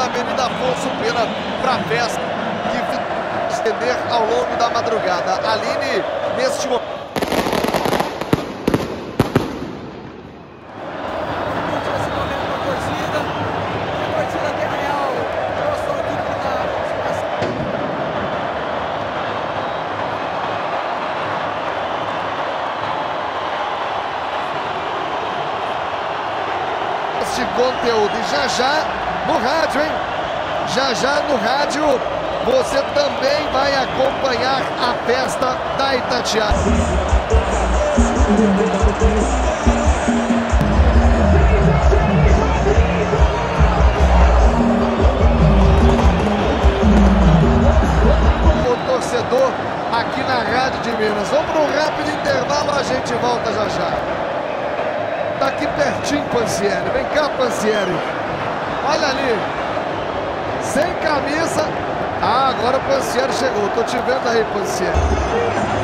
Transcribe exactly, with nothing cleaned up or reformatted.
da Avenida Afonso Pena para a festa que vai estender ao longo da madrugada. Aline, neste momento. De conteúdo e já já no rádio, hein? Já já no rádio você também vai acompanhar a festa da Itatiaia. O torcedor aqui na Rádio de Minas. Vamos para um rápido intervalo, a gente volta já já. Tá aqui pertinho, Pancieri. Vem cá, Pancieri. Olha ali. Sem camisa. Ah, agora o Pancieri chegou. Tô te vendo aí, Pancieri.